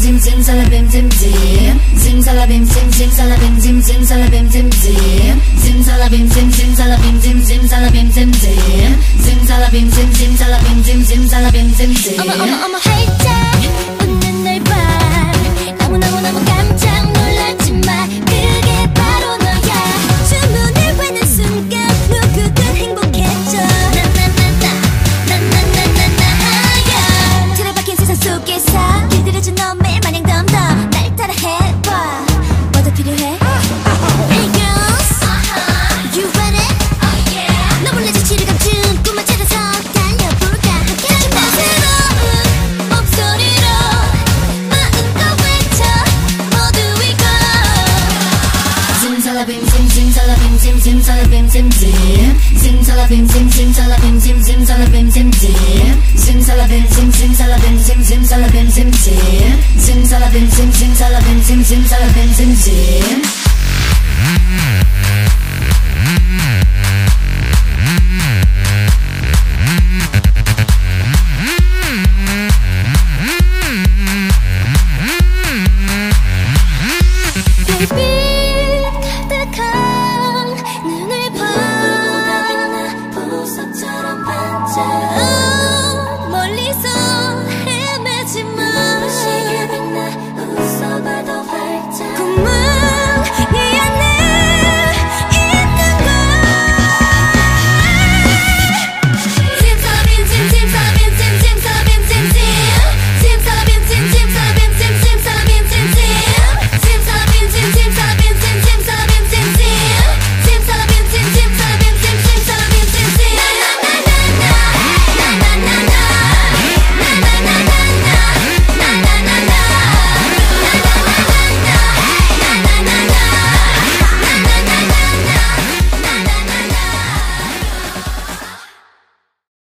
zim zim zim zim zim salabim zim zim salabim zim zim salabim zim zim zim salabim zim zim salabim zim zim salabim zim zim zim salabim zim zim salabim zim zim salabim zim zim 어머 활짝 웃는 널 봐 너무너무 깜짝 놀랐지만 그게 바로 너야 주문을 외는 순간 누구든 행복해져 나나나나나나나나나야 틀에 박힌 세상 속에서 길들여진 너 매일 마냥 덤덤 날 따라 해봐 뭐 더 필요해? Hey girls You ready? 너 몰래 지치를 감춘 꿈을 찾아서 달려볼까 함께 나 새로운 목소리로 마음껏 외쳐 모두 이거 zim salabim zim zim salabim zim zim salabim zim zim zim salabim zim zim salabim zim zim salabim zim zim zim salabim zim zim salabim zim zim salabim zim zim zim salabim zim zim salabim zim zim salabim zim zim